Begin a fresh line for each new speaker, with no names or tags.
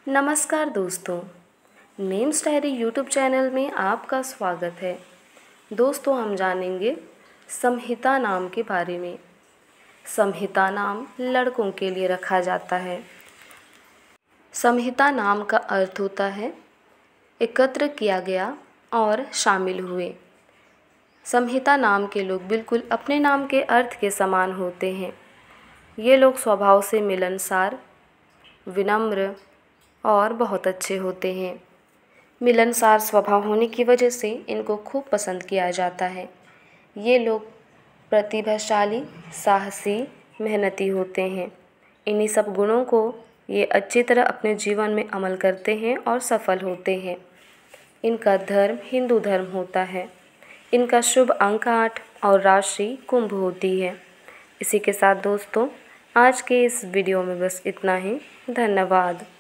नमस्कार दोस्तों, names diary YouTube channel में आपका स्वागत है। दोस्तों, हम जानेंगे संहिता नाम के बारे में। संहिता नाम लड़कों के लिए रखा जाता है। संहिता नाम का अर्थ होता है एकत्र किया गया और शामिल हुए। संहिता नाम के लोग बिल्कुल अपने नाम के अर्थ के समान होते हैं। ये लोग स्वभाव से मिलनसार, विनम्र और बहुत अच्छे होते हैं। मिलनसार स्वभाव होने की वजह से इनको खूब पसंद किया जाता है। ये लोग प्रतिभाशाली, साहसी, मेहनती होते हैं। इन्हीं सब गुणों को ये अच्छी तरह अपने जीवन में अमल करते हैं और सफल होते हैं। इनका धर्म हिंदू धर्म होता है। इनका शुभ अंक 8 और राशि कुंभ होती है। इसी के साथ दोस्तों, आज के इस वीडियो में बस इतना ही। धन्यवाद।